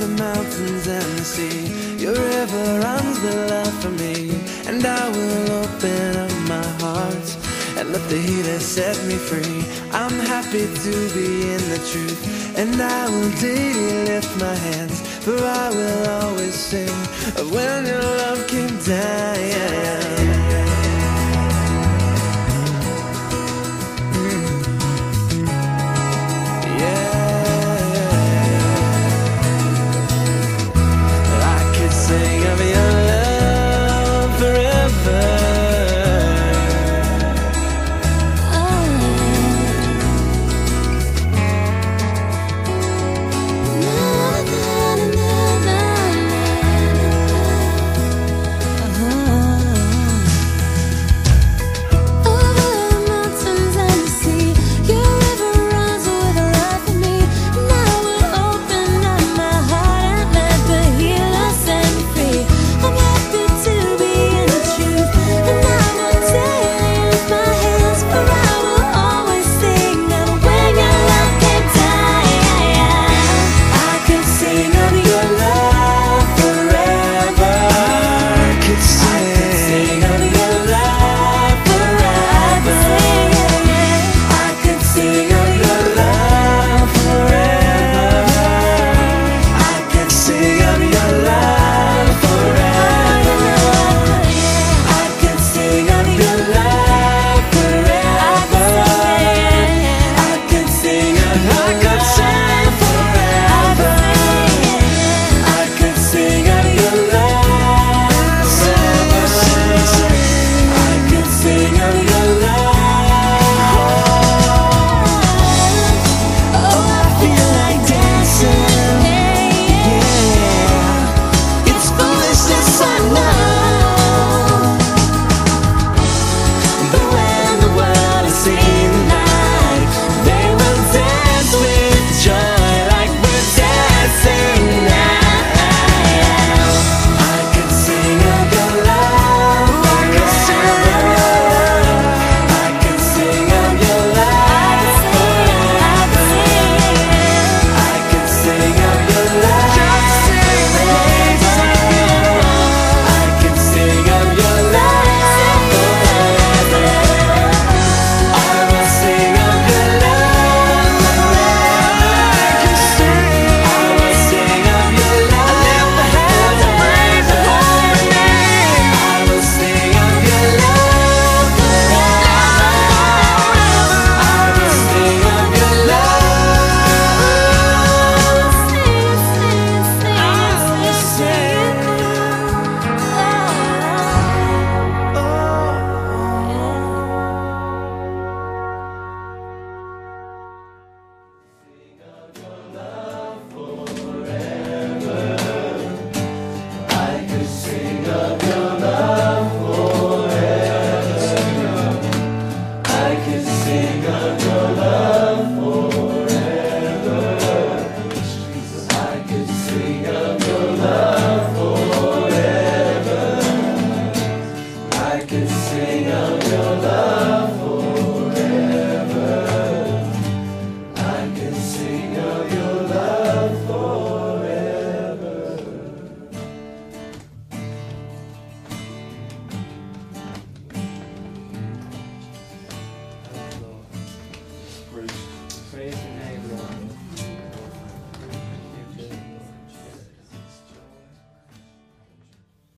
the mountains and the sea. Your river runs the love for me, and I will open up my heart and let the healer set me free. I'm happy to be in the truth, and I will daily lift my hands, for I will always sing of when your love came down.